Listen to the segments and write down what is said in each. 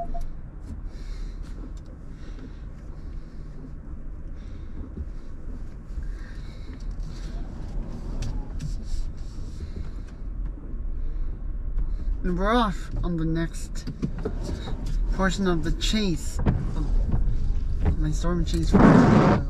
And we're off on the next portion of the chase, of my storm chase from the video.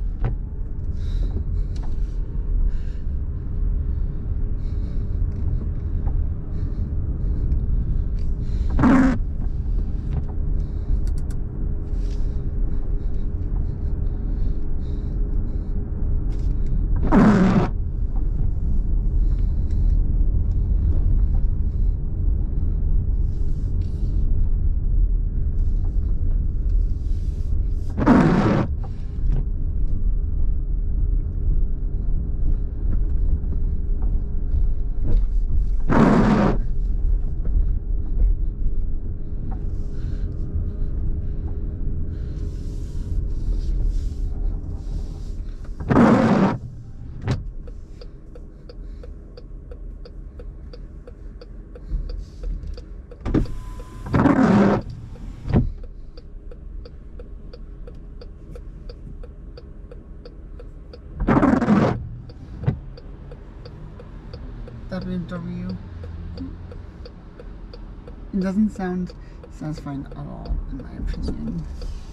BMW. It doesn't sound satisfying at all, in my opinion.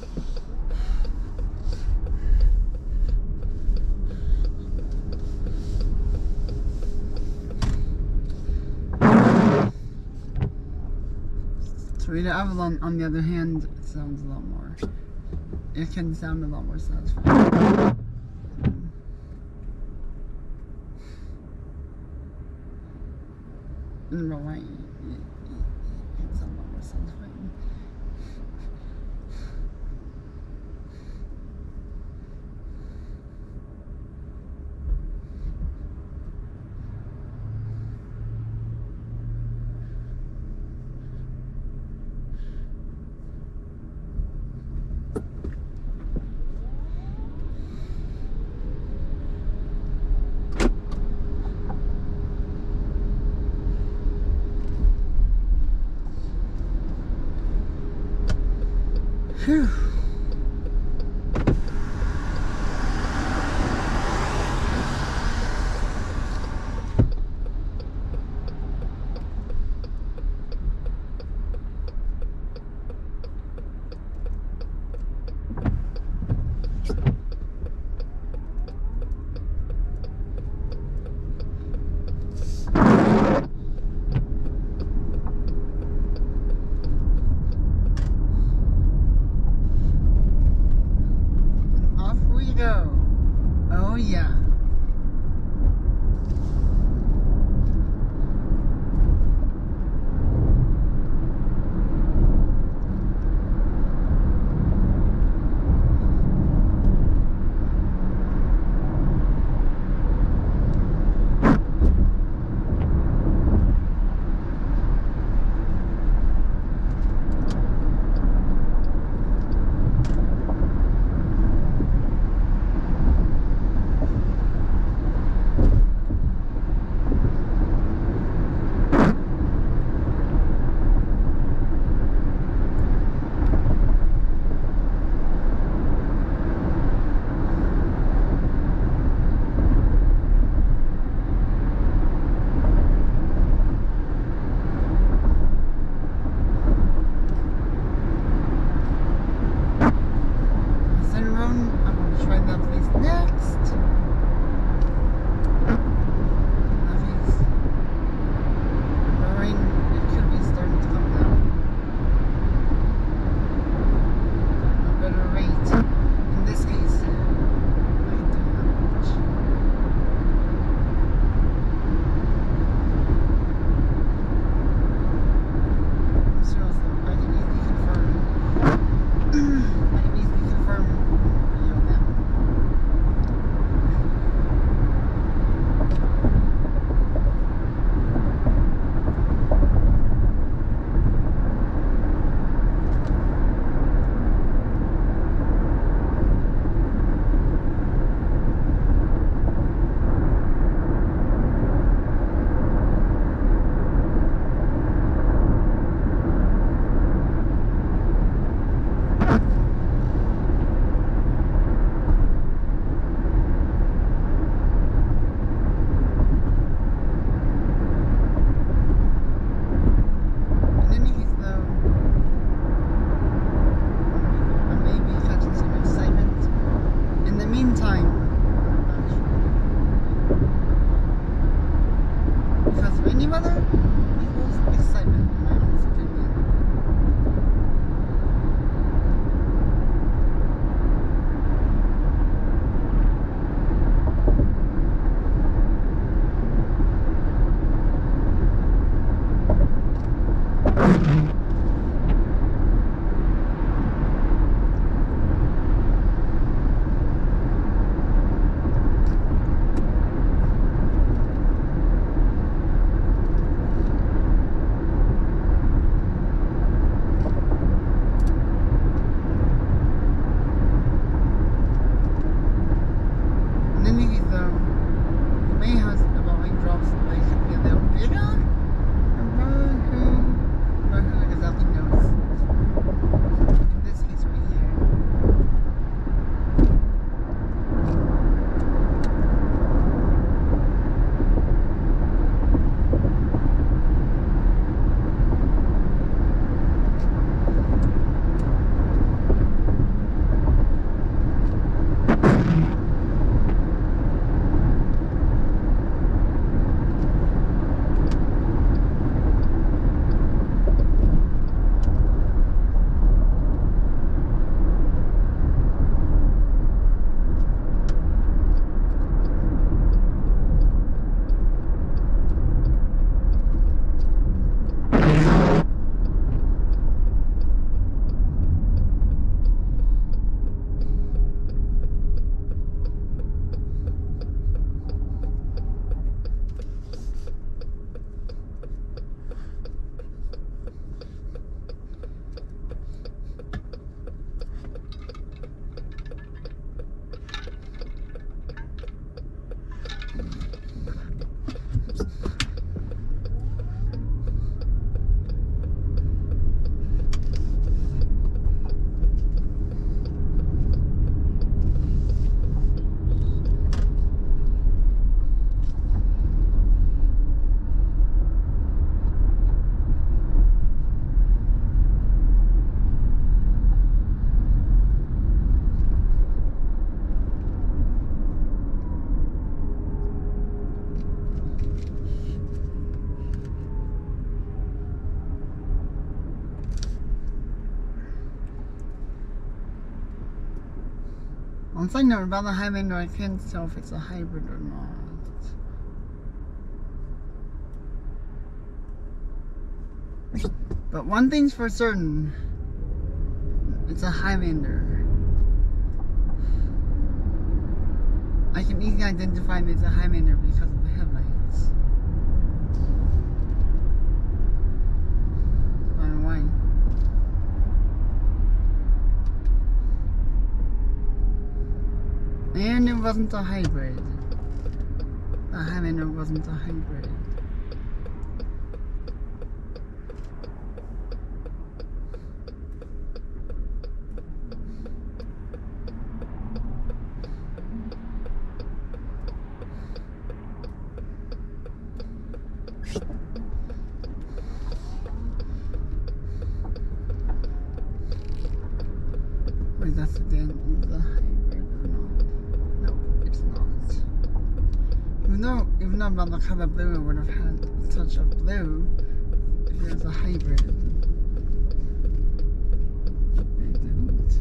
Toyota Avalon, on the other hand, sounds a lot more. It can sound a lot more satisfying. No, right. It's a lot more satisfying. Phew. rather equals excitement, in my honest opinion. One side note about the Highlander, I can't tell if it's a hybrid or not. But one thing's for certain, it's a Highlander. I can easily identify that it's a Highlander because of the headlights. Why? And it wasn't a hybrid. The Highlander wasn't a hybrid. Wait, that's the hybrid or not? No, it's not. Even though about the color blue, it would have had a touch of blue if it was a hybrid. It didn't.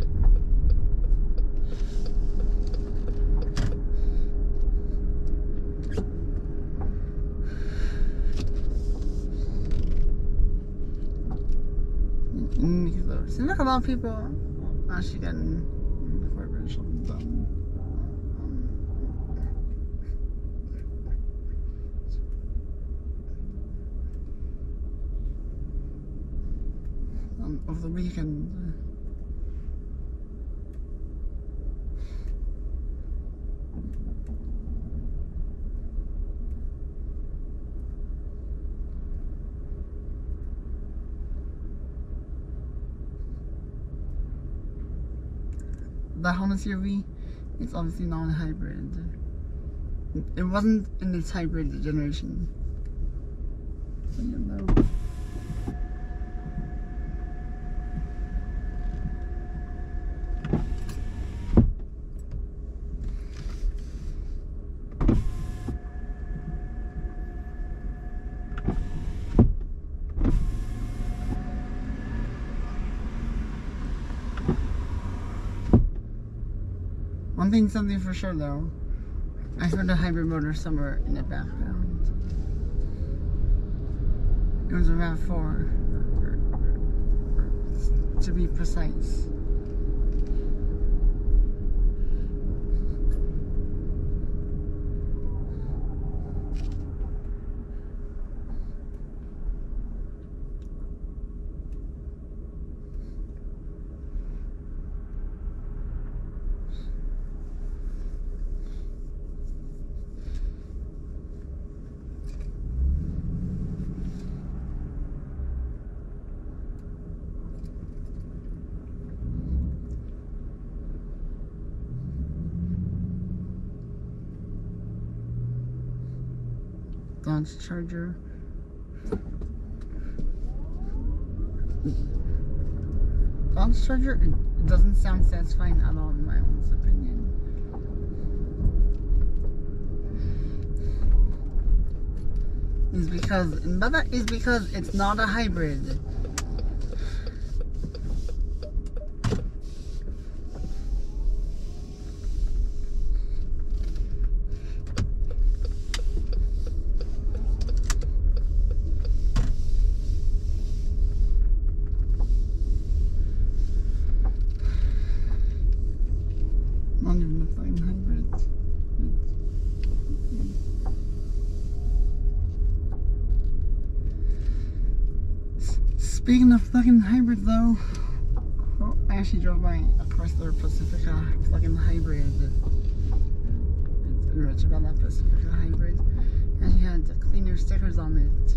Seems like a lot of people actually getting refurbished done. Over the weekend. The Honda CR-V is obviously not a hybrid. It wasn't in its hybrid generation. So you know. One thing, something for sure though, I heard a hybrid motor somewhere in the background. It was a RAV4, to be precise. Dodge Charger. Dodge Charger, it doesn't sound satisfying at all in my own opinion. But that is because it's not a hybrid. Not even a fucking hybrid. Speaking of fucking hybrid though, oh, I actually drove by a Chrysler Pacifica fucking hybrid. It's rich about that Pacifica hybrid. And she had the cleaner stickers on it.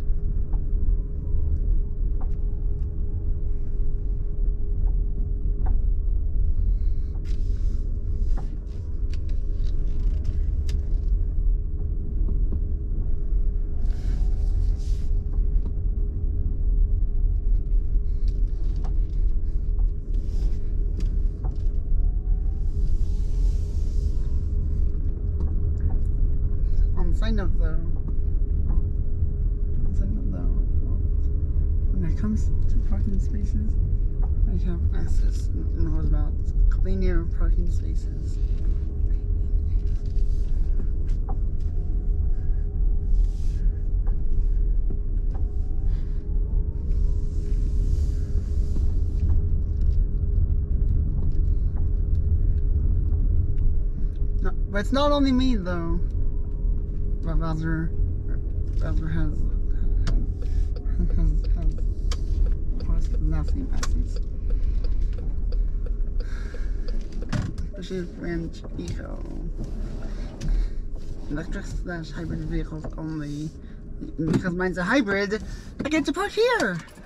Side note though, when it comes to parking spaces, I have access and knows about cleaner parking spaces. No, but it's not only me though. But Bowser has of course nasty passes. Especially Ranch Eco. Electric/hybrid vehicles only. Because mine's a hybrid, I get to park here!